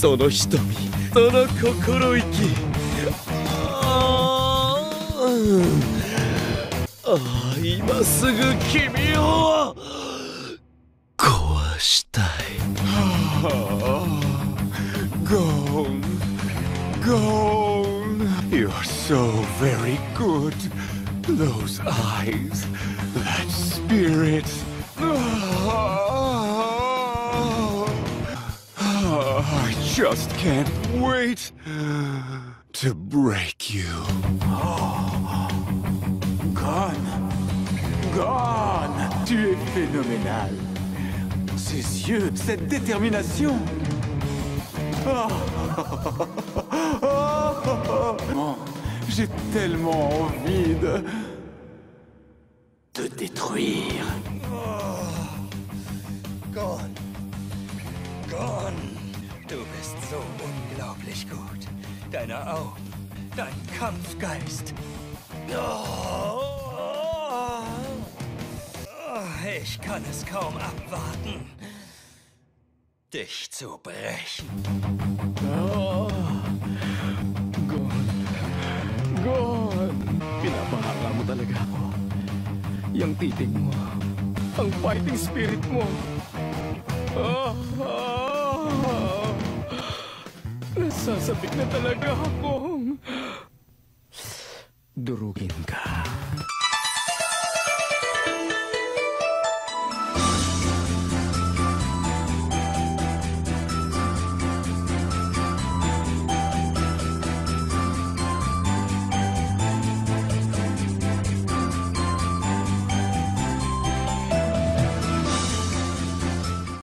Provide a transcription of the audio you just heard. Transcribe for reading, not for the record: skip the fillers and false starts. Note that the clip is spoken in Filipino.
その瞳、その心意気。今すぐ君を壊したい。 Gone, gone. You're so very good. Those eyes, that spirit. I just can't wait to break you. Gone, gone. Tu es phénoménal. Ces yeux, cette détermination. J'ai tellement envie de te détruire. Gone. Gone. Du bist so unglaublich gut. Deine Augen, dein Kampfgeist. Ich kann es kaum abwarten, dich zu brechen. Gone. Pinapahanga mo talaga ako. Yang titig mo, ang fighting spirit mo. Nasasabik na talaga akong durugin ka.